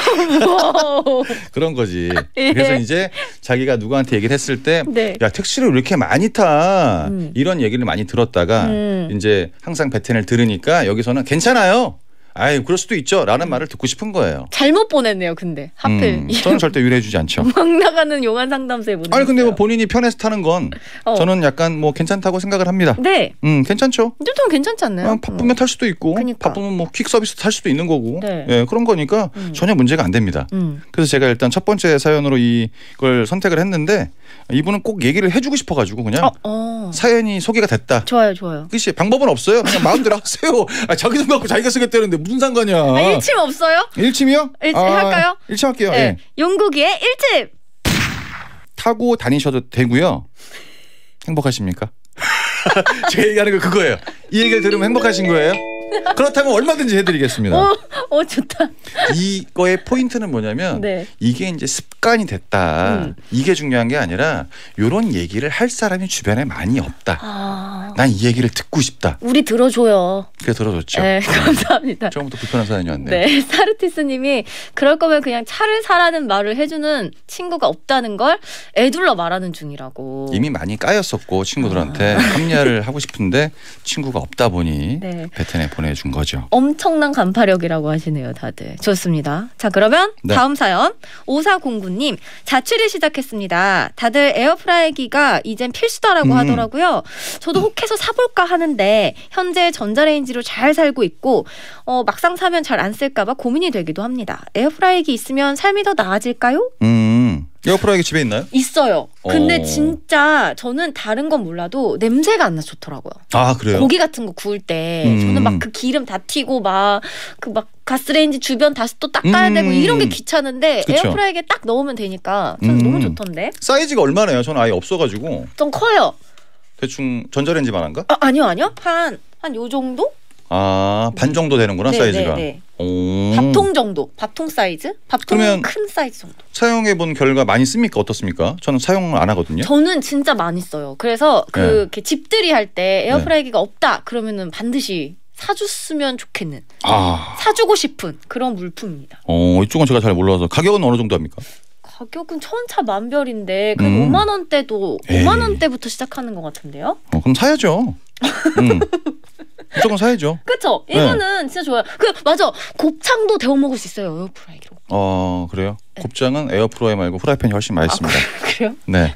Speaker 1: 와우.
Speaker 4: 그런 거지.
Speaker 1: 예.
Speaker 4: 그래서 이제 자기가 누구한테 얘기를 했을 때
Speaker 1: 네.
Speaker 4: 야 택시를 왜 이렇게 많이 타? 이런 얘기를 많이 들었다가 이제 항상 베텐을 들으니까 여기서는 괜찮아요. 아이 그럴 수도 있죠 라는 말을 듣고 싶은 거예요.
Speaker 1: 잘못 보냈네요. 근데 하필.
Speaker 4: 저는 절대 유래해주지 않죠.
Speaker 1: 막 나가는 용한 상담소에 보냈어요.
Speaker 4: 아니 근데 뭐 본인이 편해서 타는 건 저는 약간 뭐 괜찮다고 생각을 합니다.
Speaker 1: 네.
Speaker 4: 괜찮죠.
Speaker 1: 근데 좀 괜찮지 않나요?
Speaker 4: 바쁘면 탈 수도 있고
Speaker 1: 그러니까.
Speaker 4: 바쁘면 뭐 퀵 서비스 탈 수도 있는 거고
Speaker 1: 네.
Speaker 4: 예, 그런 거니까 전혀 문제가 안 됩니다. 그래서 제가 일단 첫 번째 사연으로 이걸 선택을 했는데 이분은 꼭 얘기를 해주고 싶어가지고 그냥 사연이 소개가 됐다.
Speaker 1: 좋아요, 좋아요.
Speaker 4: 그치 방법은 없어요. 그냥 마음대로 하세요. 자기 돈 갖고 자기가 쓰겠다는데 무슨 상관이야.
Speaker 1: 일침 없어요?
Speaker 4: 일침이요?
Speaker 1: 할까요?
Speaker 4: 일침 할게요.
Speaker 1: 네.
Speaker 4: 예.
Speaker 1: 용국이의 일침.
Speaker 4: 타고 다니셔도 되고요. 행복하십니까? 제가 얘기하는 거 그거예요. 이 얘기를 들으면 행복하신 거예요? 그렇다면 얼마든지 해드리겠습니다.
Speaker 1: 좋다.
Speaker 4: 이거의 포인트는 뭐냐면
Speaker 1: 네.
Speaker 4: 이게 이제 습관이 됐다. 이게 중요한 게 아니라 이런 얘기를 할 사람이 주변에 많이 없다. 난 이 얘기를 듣고 싶다.
Speaker 1: 우리 들어줘요.
Speaker 4: 그래 들어줬죠.
Speaker 1: 네, 감사합니다.
Speaker 4: 처음부터 불편한 사연이 왔네.
Speaker 1: 네, 사르티스님이 그럴 거면 그냥 차를 사라는 말을 해주는 친구가 없다는 걸 애둘러 말하는 중이라고.
Speaker 4: 이미 많이 까였었고 친구들한테 합리화를 하고 싶은데 친구가 없다 보니
Speaker 1: 네.
Speaker 4: 베텐에 보내준 거죠.
Speaker 1: 엄청난 간파력이라고 하시네요, 다들. 좋습니다. 자, 그러면
Speaker 4: 네.
Speaker 1: 다음 사연 5409님 자취를 시작했습니다. 다들 에어프라이기가 이젠 필수다라고 하더라고요. 저도 혹해서 사볼까 하는데 현재 전자레인지로 잘 살고 있고 막상 사면 잘 안 쓸까 봐 고민이 되기도 합니다. 에어프라이기 있으면 삶이 더 나아질까요?
Speaker 4: 에어프라이기 집에 있나요?
Speaker 1: 있어요. 근데 진짜 저는 다른 건 몰라도 냄새가 안 나서 좋더라고요.
Speaker 4: 아 그래요?
Speaker 1: 고기 같은 거 구울 때 저는 막 그 기름 다 튀고 막 그 막 가스레인지 주변 다시 또 닦아야 되고 이런 게 귀찮은데
Speaker 4: 그쵸.
Speaker 1: 에어프라이기에 딱 넣으면 되니까 저는 너무 좋던데.
Speaker 4: 사이즈가 얼마나요? 저는 아예 없어가지고
Speaker 1: 좀 커요.
Speaker 4: 대충 전자레인지만한가?
Speaker 1: 아니요. 한 요 정도?
Speaker 4: 반 정도 되는구나.
Speaker 1: 네,
Speaker 4: 사이즈가.
Speaker 1: 네.
Speaker 4: 오.
Speaker 1: 밥통 정도. 밥통 사이즈? 밥통
Speaker 4: 그러면
Speaker 1: 큰 사이즈 정도.
Speaker 4: 사용해본 결과 많이 씁니까? 어떻습니까? 저는 사용을 안 하거든요.
Speaker 1: 저는 진짜 많이 써요. 그래서
Speaker 4: 네.
Speaker 1: 이렇게 집들이 할 때 에어프라이기가 없다 그러면은 반드시 사줬으면 좋겠는, 사주고 싶은 그런 물품입니다.
Speaker 4: 이쪽은 제가 잘 몰라서 가격은 어느 정도 합니까?
Speaker 1: 가격은 천차만별인데 그래도 5만 원대도 5만 원대부터 시작하는 것 같은데요?
Speaker 4: 그럼 사야죠. 무조건 사야죠.
Speaker 1: 그렇죠. 이거는 진짜 좋아요. 맞아. 곱창도 데워 먹을 수 있어요, 에어프라이기로.
Speaker 4: 그래요? 곱창은 에어프라이 말고 후라이팬이 훨씬 맛있습니다.
Speaker 1: 그래요?
Speaker 4: 네.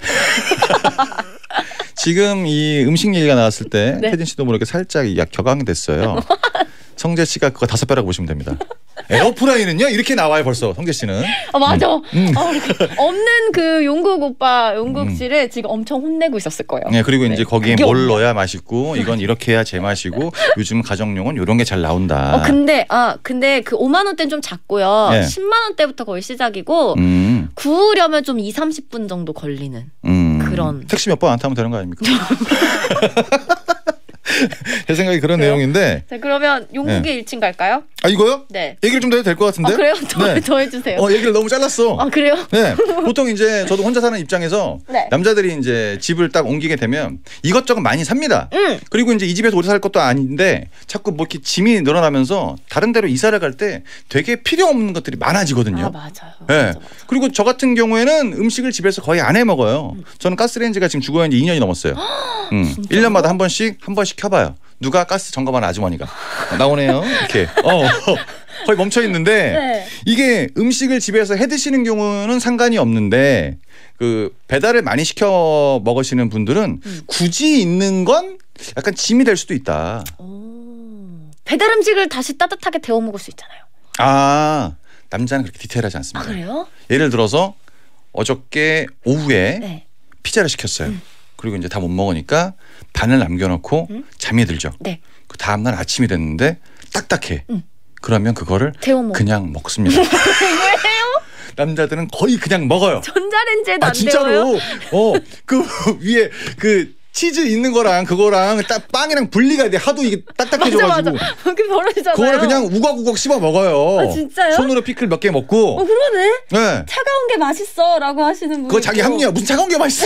Speaker 4: 지금 이 음식 얘기가 나왔을 때
Speaker 1: 네.
Speaker 4: 태진 씨도 모르게 살짝 격앙됐어요. 성재 씨가 그거 5배라고 보시면 됩니다. 에어프라이는요? 이렇게 나와요 벌써 성재 씨는.
Speaker 1: 맞아. 없는 그 용국 씨를 지금 엄청 혼내고 있었을 거예요.
Speaker 4: 네, 그리고 이제 거기에
Speaker 1: 그게
Speaker 4: 뭘 넣어야 맛있고 이건 이렇게 해야 제맛이고 요즘 가정용은 이런 게 잘 나온다.
Speaker 1: 근데 그 5만 원대는 좀 작고요.
Speaker 4: 네.
Speaker 1: 10만 원대부터 거의 시작이고 구우려면 좀 2-30분 정도 걸리는 그런.
Speaker 4: 택시 몇 번 안 타면 되는 거 아닙니까? 제 생각이 그런
Speaker 1: 그래요?
Speaker 4: 내용인데.
Speaker 1: 자, 그러면 용국의 1층 갈까요?
Speaker 4: 아 이거요?
Speaker 1: 네.
Speaker 4: 얘기를 좀 더 해도 될 것 같은데.
Speaker 1: 아, 그래요?
Speaker 4: 네.
Speaker 1: 더 해주세요.
Speaker 4: 얘기를 너무 잘랐어.
Speaker 1: 아, 그래요?
Speaker 4: 네. 보통 이제 저도 혼자 사는 입장에서
Speaker 1: 네.
Speaker 4: 남자들이 이제 집을 딱 옮기게 되면 이것저것 많이 삽니다. 그리고 이제 이 집에서 오래 살 것도 아닌데 자꾸 뭐 이렇게 짐이 늘어나면서 다른 데로 이사를 갈 때 되게 필요 없는 것들이 많아지거든요.
Speaker 1: 아, 맞아요.
Speaker 4: 네.
Speaker 1: 맞아.
Speaker 4: 그리고 저 같은 경우에는 음식을 집에서 거의 안 해 먹어요. 저는 가스레인지가 지금 죽어야 이제 2년이 넘었어요. 1년마다 한 번씩 켜봐요. 누가 가스 점검하는 아주머니가 나오네요. 이렇게 거의 멈춰 있는데
Speaker 1: 네.
Speaker 4: 이게 음식을 집에서 해 드시는 경우는 상관이 없는데 그 배달을 많이 시켜 먹으시는 분들은 굳이 있는 건 약간 짐이 될 수도 있다.
Speaker 1: 배달 음식을 다시 따뜻하게 데워 먹을 수 있잖아요.
Speaker 4: 아, 남자는 그렇게 디테일하지 않습니다.
Speaker 1: 아, 그래요?
Speaker 4: 예를 들어서 어저께 오후에
Speaker 1: 네.
Speaker 4: 피자를 시켰어요. 그리고 이제 다 못 먹으니까 반을 남겨놓고 잠이 들죠.
Speaker 1: 네.
Speaker 4: 그 다음날 아침이 됐는데 딱딱해. 그러면 그거를
Speaker 1: 데워 먹어.
Speaker 4: 그냥 먹습니다.
Speaker 1: 왜요?
Speaker 4: 남자들은 거의 그냥 먹어요.
Speaker 1: 전자레인지에도
Speaker 4: 아
Speaker 1: 안 데워요?
Speaker 4: 진짜로. 그 위에 그 치즈 있는 거랑 그거랑 딱 빵이랑 분리가 돼. 하도 이게 딱딱해져가지고.
Speaker 1: 맞아. 그게 버릇이잖아요.
Speaker 4: 그거를 그냥 우걱우걱 씹어 먹어요.
Speaker 1: 아, 진짜요?
Speaker 4: 손으로 피클 몇 개 먹고.
Speaker 1: 그러네.
Speaker 4: 네.
Speaker 1: 차가운 게 맛있어라고 하시는 분.
Speaker 4: 그거 자기 합리화. 무슨 차가운 게 맛있어.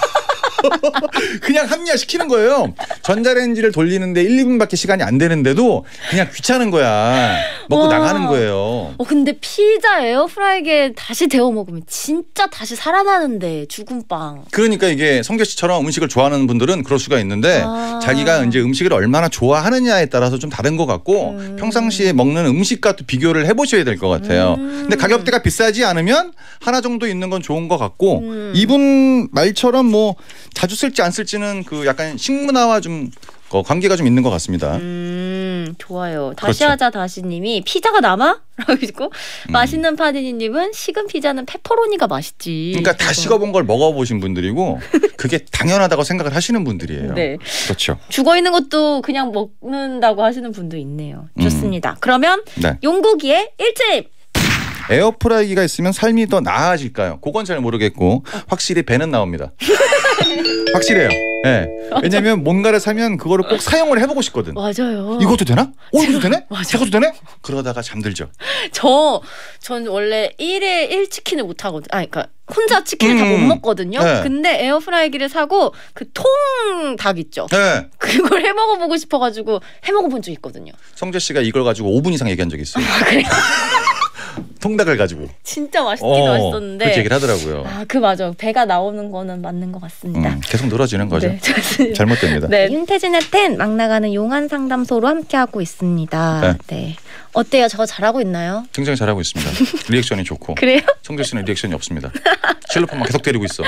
Speaker 4: 그냥 합리화 시키는 거예요. 전자레인지를 돌리는데 1, 2분밖에 시간이 안 되는데도 그냥 귀찮은 거야. 먹고
Speaker 1: 와.
Speaker 4: 나가는 거예요.
Speaker 1: 근데 피자 에어프라이기에 다시 데워 먹으면 진짜 다시 살아나는데 죽은 빵.
Speaker 4: 그러니까 이게 성재 씨처럼 음식을 좋아하는 분들은 그럴 수가 있는데 자기가 이제 음식을 얼마나 좋아하느냐에 따라서 좀 다른 것 같고 평상시에 먹는 음식과 또 비교를 해보셔야 될 것 같아요. 근데 가격대가 비싸지 않으면 하나 정도 있는 건 좋은 것 같고 이분 말처럼 뭐 자주 쓸지 안 쓸지는 그 약간 식문화와 좀 관계가 좀 있는 것 같습니다.
Speaker 1: 좋아요. 다시
Speaker 4: 그렇죠.
Speaker 1: 하자 다시님이 피자가 남아? 라고 있고 맛있는 파디니님은 식은 피자는 페퍼로니가 맛있지.
Speaker 4: 그러니까 다 식어본 걸 먹어보신 분들이고 그게 당연하다고 생각을 하시는 분들이에요.
Speaker 1: 네.
Speaker 4: 그렇죠.
Speaker 1: 죽어 있는 것도 그냥 먹는다고 하시는 분도 있네요. 좋습니다. 그러면
Speaker 4: 네.
Speaker 1: 용국이의 1층.
Speaker 4: 에어프라이기가 있으면 삶이 더 나아질까요? 그건 잘 모르겠고 확실히 배는 나옵니다. 확실해요. 네. 왜냐하면 뭔가를 사면 그거를 꼭 사용을 해보고 싶거든.
Speaker 1: 맞아요.
Speaker 4: 이것도 되나? 이것도 되네?
Speaker 1: 맞아.
Speaker 4: 저것도 되네? 그러다가 잠들죠.
Speaker 1: 전 원래 1일 1치킨을 못 하거든요. 그러니까 혼자 치킨을 다 못 먹거든요.
Speaker 4: 네.
Speaker 1: 근데 에어프라이기를 사고 그 통 닭 있죠.
Speaker 4: 네.
Speaker 1: 그걸 해 먹어보고 싶어가지고 해 먹어본 적 있거든요.
Speaker 4: 성재 씨가 이걸 가지고 5분 이상 얘기한 적이 있어요.
Speaker 1: 그래요?
Speaker 4: 통닭을 가지고.
Speaker 1: 진짜 맛있긴 맛있었는데.
Speaker 4: 그렇게 얘기를 하더라고요.
Speaker 1: 맞아. 배가 나오는 거는 맞는 것 같습니다.
Speaker 4: 계속 늘어지는 거죠.
Speaker 1: 네, 좋습니다.
Speaker 4: 잘못됩니다.
Speaker 1: 네, 윤태진의 텐 막 나가는 용한 상담소로 함께하고 있습니다. 네. 어때요? 저 잘하고 있나요?
Speaker 4: 굉장히 잘하고 있습니다. 리액션이 좋고.
Speaker 1: 그래요?
Speaker 4: 성재 씨는 리액션이 없습니다. 실로폰만 계속 때리고 있어.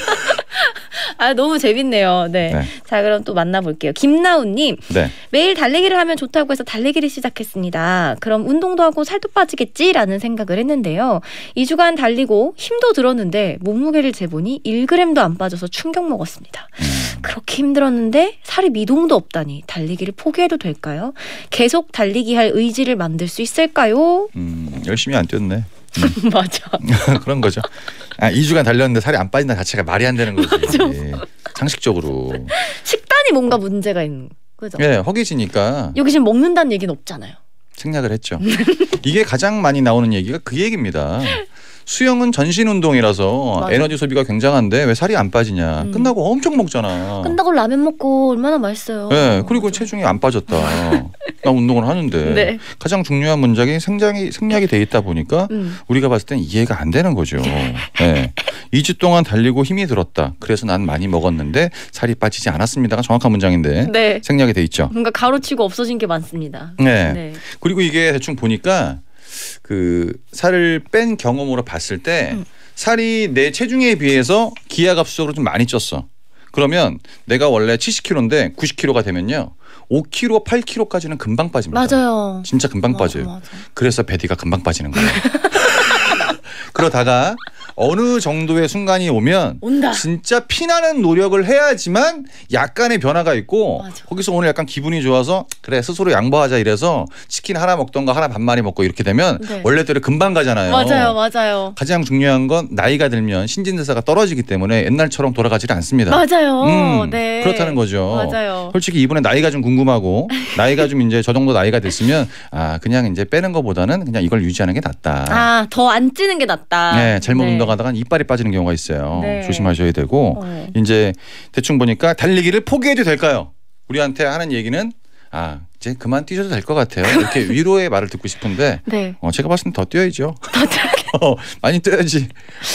Speaker 1: 너무 재밌네요. 네.
Speaker 4: 네.
Speaker 1: 자, 그럼 또 만나볼게요. 김나우님.
Speaker 4: 네.
Speaker 1: 매일 달리기를 하면 좋다고 해서 달리기를 시작했습니다. 그럼 운동도 하고 살도 빠지겠지라는 생각을 했는데요. 2주간 달리고 힘도 들었는데 몸무게를 재보니 1g도 안 빠져서 충격 먹었습니다. 그렇게 힘들었는데 살이 미동도 없다니 달리기를 포기해도 될까요? 계속 달리기 할 의지를 만들 수 있을까요?
Speaker 4: 열심히 안 뛰었네.
Speaker 1: 맞아.
Speaker 4: 그런 거죠. 2주간 달렸는데 살이 안 빠진다 자체가 말이 안 되는 거지. 상식적으로.
Speaker 1: 식단이 뭔가 문제가 있는 거죠.
Speaker 4: 네, 허기지니까
Speaker 1: 여기 지금 먹는다는 얘기는 없잖아요.
Speaker 4: 생략을 했죠. 이게 가장 많이 나오는 얘기가 그 얘기입니다. 수영은 전신 운동이라서
Speaker 1: 맞아.
Speaker 4: 에너지 소비가 굉장한데 왜 살이 안 빠지냐. 끝나고 엄청 먹잖아.
Speaker 1: 끝나고 라면 먹고 얼마나 맛있어요.
Speaker 4: 네, 그리고 체중이 안 빠졌다. 나 운동을 하는데
Speaker 1: 네.
Speaker 4: 가장 중요한 문장이 생략이 돼 있다 보니까 우리가 봤을 땐 이해가 안 되는 거죠. 네. 2주 동안 달리고 힘이 들었다. 그래서 난 많이 먹었는데 살이 빠지지 않았습니다가 정확한 문장인데
Speaker 1: 네.
Speaker 4: 생략이 돼 있죠.
Speaker 1: 뭔가 가로치고 없어진 게 많습니다.
Speaker 4: 네.
Speaker 1: 네.
Speaker 4: 그리고 이게 대충 보니까 그 살을 뺀 경험으로 봤을 때 살이 내 체중에 비해서 기하급수적으로 좀 많이 쪘어. 그러면 내가 원래 70kg인데 90kg가 되면요. 5kg, 8kg까지는 금방 빠집니다.
Speaker 1: 맞아요.
Speaker 4: 진짜 금방 빠져요.
Speaker 1: 맞아.
Speaker 4: 그래서 배디가 금방 빠지는 거예요. 그러다가 어느 정도의 순간이 오면
Speaker 1: 온다.
Speaker 4: 진짜 피나는 노력을 해야지만 약간의 변화가 있고
Speaker 1: 맞아.
Speaker 4: 거기서 오늘 약간 기분이 좋아서 그래 스스로 양보하자 이래서 치킨 하나 먹던가 하나 반마리 먹고 이렇게 되면
Speaker 1: 네.
Speaker 4: 원래대로 금방 가잖아요.
Speaker 1: 맞아요.
Speaker 4: 가장 중요한 건 나이가 들면 신진대사가 떨어지기 때문에 옛날처럼 돌아가지를 않습니다.
Speaker 1: 맞아요. 네.
Speaker 4: 그렇다는 거죠.
Speaker 1: 맞아요.
Speaker 4: 솔직히 이분의 나이가 좀 궁금하고 나이가 좀 이제 저 정도 나이가 됐으면 그냥 이제 빼는 것보다는 그냥 이걸 유지하는 게 낫다.
Speaker 1: 더 안 찌는 게 낫다.
Speaker 4: 네, 잘못 운동하다가 이빨이 빠지는 경우가 있어요.
Speaker 1: 네.
Speaker 4: 조심하셔야 되고 이제 대충 보니까 달리기를 포기해도 될까요? 우리한테 하는 얘기는 이제 그만 뛰셔도 될 것 같아요. 이렇게 위로의 말을 듣고 싶은데
Speaker 1: 네.
Speaker 4: 제가 봤을 땐 더 뛰어야죠. 많이 뛰어야지.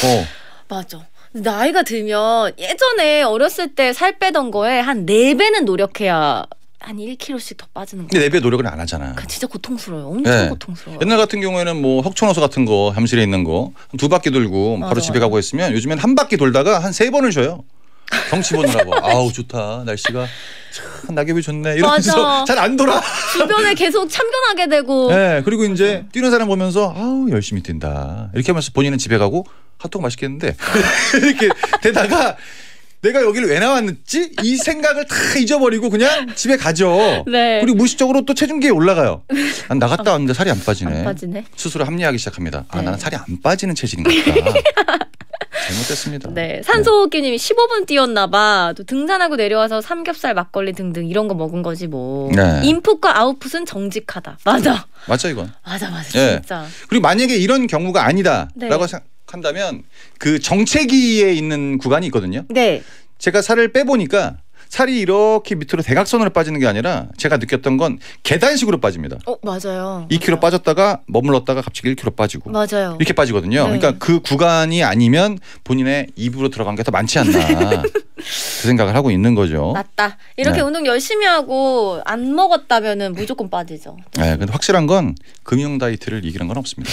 Speaker 1: 맞아. 나이가 들면 예전에 어렸을 때 살 빼던 거에 한 4배는 노력해야 한 1kg씩 더 빠지는 거예요.
Speaker 4: 근데 4배 노력은 안 하잖아.
Speaker 1: 진짜 고통스러워요. 엄청
Speaker 4: 네.
Speaker 1: 고통스러워요.
Speaker 4: 옛날 같은 경우에는 뭐 혁촌호수 같은 거 잠실에 있는 거 2바퀴 돌고 바로 집에 가고 했으면 요즘엔 한 바퀴 돌다가 한 3번을 쉬어요. 경치 보느라고. 아우 좋다. 날씨가 참 낙엽이 좋네. 이러면서 잘 안 돌아.
Speaker 1: 주변에 계속 참견하게 되고.
Speaker 4: 네. 그리고 이제 뛰는 사람 보면서 아우 열심히 뛴다. 이렇게 하면서 본인은 집에 가고 핫도그 맛있겠는데 이렇게 되다가 내가 여기를 왜 나왔지? 이 생각을 다 잊어버리고 그냥 집에 가죠.
Speaker 1: 네.
Speaker 4: 그리고 무의식적으로 또 체중계에 올라가요. 난 나갔다 왔는데 살이 안 빠지네.
Speaker 1: 안 빠지네.
Speaker 4: 스스로 합리화하기 시작합니다.
Speaker 1: 네.
Speaker 4: 나는 살이 안 빠지는 체질인가 보다. 잘못됐습니다.
Speaker 1: 네. 산소호흡기님이 15분 뛰었나 봐. 또 등산하고 내려와서 삼겹살, 막걸리 등등 이런 거 먹은 거지 뭐.
Speaker 4: 네.
Speaker 1: 인풋과 아웃풋은 정직하다. 맞아.
Speaker 4: 맞죠 이건.
Speaker 1: 맞아.
Speaker 4: 네.
Speaker 1: 진짜.
Speaker 4: 그리고 만약에 이런 경우가 아니다라고
Speaker 1: 네.
Speaker 4: 생각한다면 그 정체기에 있는 구간이 있거든요.
Speaker 1: 네.
Speaker 4: 제가 살을 빼보니까 살이 이렇게 밑으로 대각선으로 빠지는 게 아니라 제가 느꼈던 건 계단식으로 빠집니다.
Speaker 1: 맞아요.
Speaker 4: 2kg 빠졌다가 머물렀다가 갑자기 1kg 빠지고
Speaker 1: 맞아요.
Speaker 4: 이렇게 빠지거든요.
Speaker 1: 네.
Speaker 4: 그러니까 그 구간이 아니면 본인의 입으로 들어간 게 더 많지 않나 그 생각을 하고 있는 거죠.
Speaker 1: 맞다. 이렇게
Speaker 4: 네.
Speaker 1: 운동 열심히 하고 안 먹었다면은 무조건 빠지죠.
Speaker 4: 네, 근데 확실한 건 금융 다이어트를 이기는 건 없습니다.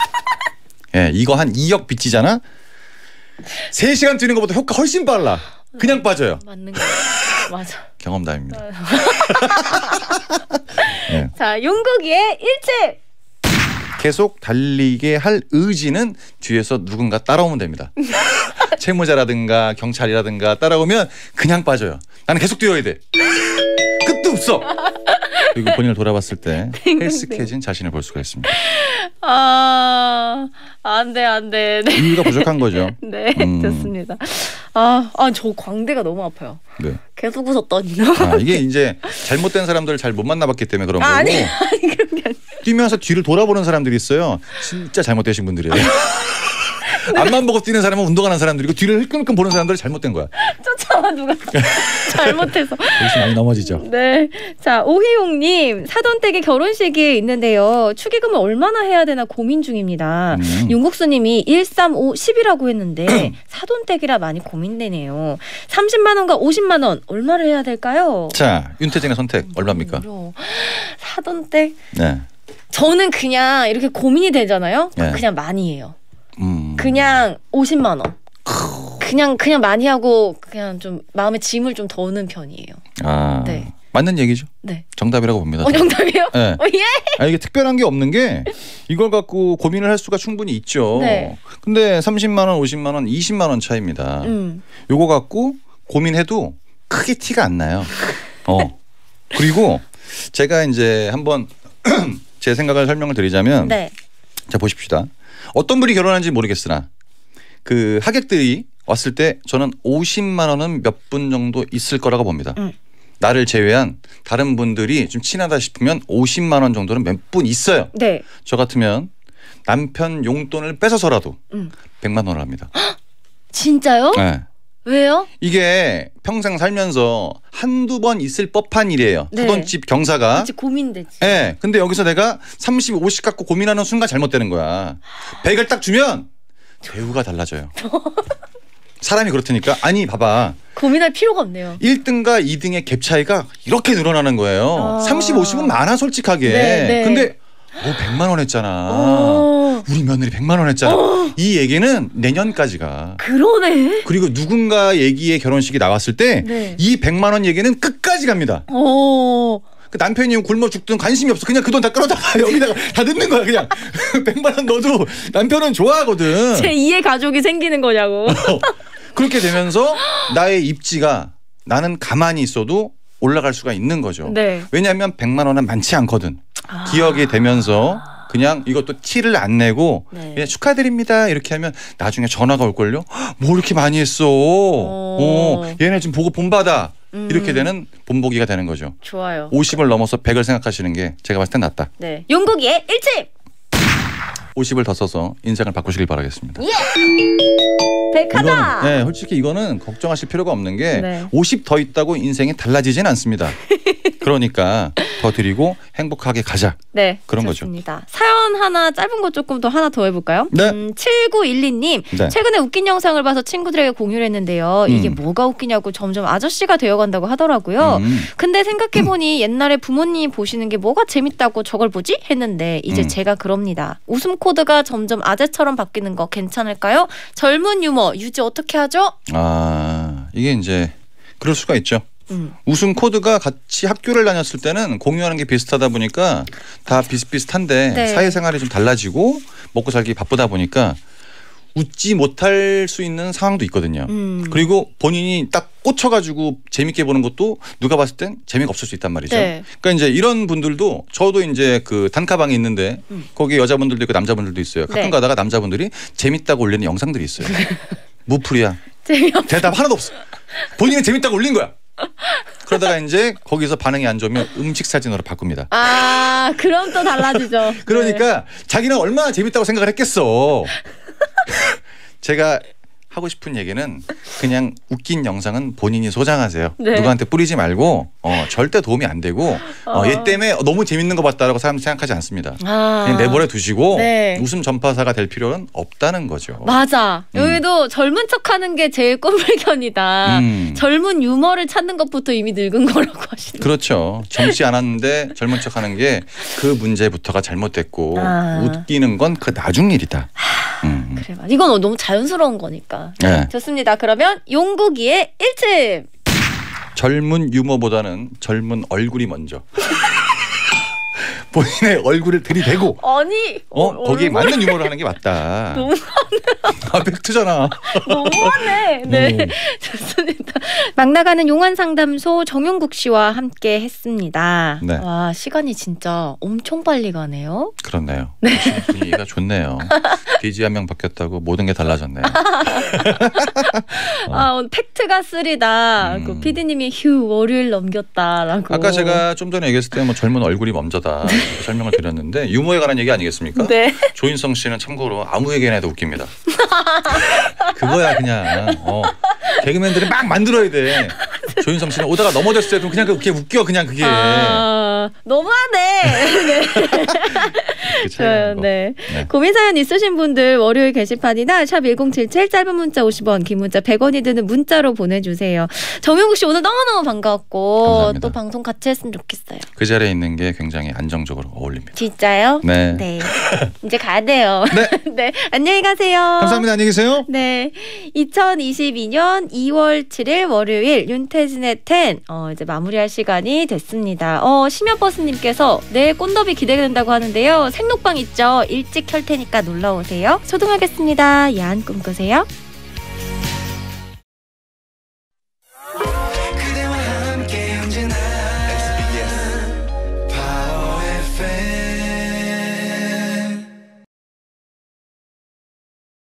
Speaker 4: 예, 이거 한 2억 빚지잖아. 3시간 뛰는 것보다 효과 훨씬 빨라. 그냥 빠져요.
Speaker 1: 맞는 거. 맞아.
Speaker 4: 경험담입니다. 네.
Speaker 1: 자, 용국이의 일체.
Speaker 4: 계속 달리게 할 의지는 뒤에서 누군가 따라오면 됩니다. 채무자라든가 경찰이라든가 따라오면 그냥 빠져요. 나는 계속 뛰어야 돼. 끝도 없어. 그리고 본인을 돌아봤을 때 헬스케진 자신을 볼 수가 있습니다.
Speaker 1: 안 돼. 네.
Speaker 4: 이유가 부족한 거죠.
Speaker 1: 네, 좋습니다. 저 광대가 너무 아파요.
Speaker 4: 네.
Speaker 1: 계속 웃었더니.
Speaker 4: 이게 이제 잘못된 사람들을 잘 못 만나봤기 때문에 그런 거고.
Speaker 1: 아니 그런 게 아니라.
Speaker 4: 뛰면서 뒤를 돌아보는 사람들이 있어요. 진짜 잘못되신 분들이에요. 앞만 보고 뛰는 사람은 운동하는 사람들이고 뒤를 흘끔흘끔 보는 사람들은 잘못된 거야.
Speaker 1: 쫓아와 누가 잘못해서.
Speaker 4: 역시 많이 넘어지죠.
Speaker 1: 네. 자, 오희용님 사돈댁의 결혼식이 있는데요. 축의금을 얼마나 해야 되나 고민 중입니다. 윤국수님이 135 10이라고 했는데 사돈댁이라 많이 고민되네요. 30만 원과 50만 원 얼마를 해야 될까요?
Speaker 4: 자, 윤태진의 선택 얼마입니까?
Speaker 1: 사돈댁.
Speaker 4: 네.
Speaker 1: 저는 그냥 이렇게 고민이 되잖아요.
Speaker 4: 네.
Speaker 1: 그냥 많이 해요. 그냥 50만 원. 그냥 많이 하고 그냥 좀 마음에 짐을 좀 덜는 편이에요. 네.
Speaker 4: 맞는 얘기죠.
Speaker 1: 네.
Speaker 4: 정답이라고 봅니다.
Speaker 1: 정답이에요?
Speaker 4: 네.
Speaker 1: 예.
Speaker 4: 이게 특별한 게 없는 게 이걸 갖고 고민을 할 수가 충분히 있죠.
Speaker 1: 네.
Speaker 4: 근데 30만 원, 50만 원, 20만 원 차이입니다. 요거 갖고 고민해도 크게 티가 안 나요. 그리고 제가 이제 한번 제 생각을 설명을 드리자면
Speaker 1: 네.
Speaker 4: 자 보십시다. 어떤 분이 결혼하는지 모르겠으나 그 하객들이 왔을 때 저는 50만 원은 몇 분 정도 있을 거라고 봅니다. 나를 제외한 다른 분들이 좀 친하다 싶으면 50만 원 정도는 몇 분 있어요.
Speaker 1: 네.
Speaker 4: 저 같으면 남편 용돈을 뺏어서라도 100만 원을 합니다.
Speaker 1: 진짜요?
Speaker 4: 네.
Speaker 1: 왜요?
Speaker 4: 이게 평생 살면서 한두 번 있을 법한 일이에요.
Speaker 1: 네.
Speaker 4: 사돈집 경사가.
Speaker 1: 진짜 고민되지.
Speaker 4: 네. 근데 여기서 내가 30, 50 갖고 고민하는 순간 잘못되는 거야. 100을 딱 주면 대우가 달라져요. 사람이 그렇다니까. 아니 봐봐.
Speaker 1: 고민할 필요가 없네요.
Speaker 4: 1등과 2등의 갭 차이가 이렇게 늘어나는 거예요. 30, 50은 많아 솔직하게.
Speaker 1: 네.
Speaker 4: 근데 100만 원 했잖아. 우리 며느리 100만 원 했잖아. 이 얘기는 내년까지가.
Speaker 1: 그러네.
Speaker 4: 그리고 누군가 얘기의 결혼식이 나왔을 때 이 100만 원 얘기는 끝까지 갑니다. 그 남편이 굶어 죽든 관심이 없어. 그냥 그 돈 다 끌어다가 여기다가 다 넣는 거야. 그냥 100만 원 넣어도 남편은 좋아하거든.
Speaker 1: 제 2의 가족이 생기는 거냐고.
Speaker 4: 그렇게 되면서 나의 입지가 나는 가만히 있어도 올라갈 수가 있는 거죠.
Speaker 1: 네.
Speaker 4: 왜냐하면 100만 원은 많지 않거든. 기억이 되면서 그냥 이것도 티를 안 내고
Speaker 1: 네.
Speaker 4: 그냥 축하드립니다 이렇게 하면 나중에 전화가 올걸요. 뭐 이렇게 많이 했어. 얘네 지금 보고 본받아. 이렇게 되는 본보기가 되는 거죠.
Speaker 1: 좋아요.
Speaker 4: 50을 넘어서 100을 생각하시는 게 제가 봤을 땐 낫다.
Speaker 1: 네. 용국이의 1침.
Speaker 4: 50을 더 써서 인생을 바꾸시길 바라겠습니다.
Speaker 1: 예. 100하다.
Speaker 4: 네, 솔직히 이거는 걱정하실 필요가 없는 게
Speaker 1: 네.
Speaker 4: 50 더 있다고 인생이 달라지진 않습니다. 그러니까 더 드리고 행복하게 가자.
Speaker 1: 네,
Speaker 4: 그런
Speaker 1: 좋습니다. 사연 하나 짧은 거 조금 더 하나 더 해볼까요?
Speaker 4: 네.
Speaker 1: 7912님
Speaker 4: 네.
Speaker 1: 최근에 웃긴 영상을 봐서 친구들에게 공유를 했는데요. 이게 뭐가 웃기냐고 점점 아저씨가 되어간다고 하더라고요. 근데 생각해보니 옛날에 부모님이 보시는 게 뭐가 재밌다고 저걸 보지? 했는데 이제 제가 그럽니다. 웃음 코드가 점점 아재처럼 바뀌는 거 괜찮을까요? 젊은 유머 유지 어떻게 하죠?
Speaker 4: 아, 이게 이제 그럴 수가 있죠. 웃음 코드가 같이 학교를 다녔을 때는 공유하는 게 비슷하다 보니까 다 비슷비슷한데
Speaker 1: 네.
Speaker 4: 사회생활이 좀 달라지고 먹고 살기 바쁘다 보니까 웃지 못할 수 있는 상황도 있거든요. 그리고 본인이 딱 꽂혀가지고 재밌게 보는 것도 누가 봤을 땐 재미가 없을 수 있단 말이죠.
Speaker 1: 네.
Speaker 4: 그러니까 이제 이런 분들도 저도 이제 그 단카방이 있는데 거기 여자분들도 있고 남자분들도 있어요. 가끔
Speaker 1: 네.
Speaker 4: 가다가 남자분들이 재밌다고 올리는 영상들이 있어요. 무풀이야.
Speaker 1: 재미없.
Speaker 4: 대답 하나도 없어. 본인은 재밌다고 올린 거야. 그러다가 이제 거기서 반응이 안 좋으면 음식 사진으로 바꿉니다.
Speaker 1: 아, 그럼 또 달라지죠.
Speaker 4: 그러니까 자기는 얼마나 재밌다고 생각을 했겠어. 제가 하고 싶은 얘기는 그냥 웃긴 영상은 본인이 소장하세요.
Speaker 1: 네.
Speaker 4: 누구한테 뿌리지 말고 절대 도움이 안 되고 얘 때문에 너무 재밌는 것 같다라고 사람 생각하지 않습니다. 그냥 내버려 두시고
Speaker 1: 네.
Speaker 4: 웃음 전파사가 될 필요는 없다는 거죠.
Speaker 1: 맞아. 여기도 젊은 척하는 게 제일 꿈물견이다. 젊은 유머를 찾는 것부터 이미 늙은 거라고 하시는.
Speaker 4: 그렇죠. 젊지 않았는데 젊은 척하는 게 그 문제부터가 잘못됐고 웃기는 건 그 나중 일이다.
Speaker 1: 그래, 맞아. 이건 너무 자연스러운 거니까.
Speaker 4: 네.
Speaker 1: 좋습니다. 그러면 용국이의 1침.
Speaker 4: 젊은 유머보다는 젊은 얼굴이 먼저. 본인의 얼굴을 들이대고
Speaker 1: 아니
Speaker 4: 거기에 맞는 유머를 하는 게 맞다.
Speaker 1: 너무하네.
Speaker 4: 아, 팩트잖아.
Speaker 1: 너무하네. 네, 좋습니다. 막 나가는 용한 상담소 정용국 씨와 함께 했습니다.
Speaker 4: 네.
Speaker 1: 와, 시간이 진짜 엄청 빨리 가네요.
Speaker 4: 그렇네요. 네. 분위기가 좋네요. DJ 한 명 바뀌었다고 모든 게 달라졌네요.
Speaker 1: 오늘 팩트가 쓰리다. 그 PD님이 휴 월요일 넘겼다라고.
Speaker 4: 아까 제가 좀 전에 얘기했을 때 뭐 젊은 얼굴이 먼저다 설명을 드렸는데 유머에 관한 얘기 아니겠습니까?
Speaker 1: 네.
Speaker 4: 조인성 씨는 참고로 아무에게나 해도 웃깁니다. 그거야 그냥 개그맨들이 막 만들어야 돼. 조인성 씨는 오다가 넘어졌을 때도 그냥 그게 웃겨 그냥 그게.
Speaker 1: 너무하네. 네. 네. 고민 사연 있으신 분들 월요일 게시판이나 샵 1077 짧은 문자 50원 긴 문자 100원이 드는 문자로 보내주세요. 정용국 씨 오늘 너무너무 반가웠고
Speaker 4: 감사합니다.
Speaker 1: 또 방송 같이 했으면 좋겠어요.
Speaker 4: 그 자리에 있는 게 굉장히 안정적으로 어울립니다.
Speaker 1: 진짜요?
Speaker 4: 네.
Speaker 1: 이제 가야 돼요.
Speaker 4: 네.
Speaker 1: 네. 안녕히 가세요.
Speaker 4: 감사합니다. 안녕히 계세요.
Speaker 1: 네. 2022년 2월 7일 월요일 윤태진의 10 이제 마무리할 시간이 됐습니다. 심야버스님께서 내일 꼰더비 기대된다고 하는데요. 생록방 있죠? 일찍 켤 테니까 놀러 오세요. 소등하겠습니다. 야한 꿈 꾸세요.
Speaker 6: 그대와 함께 언제나 SBS Power FM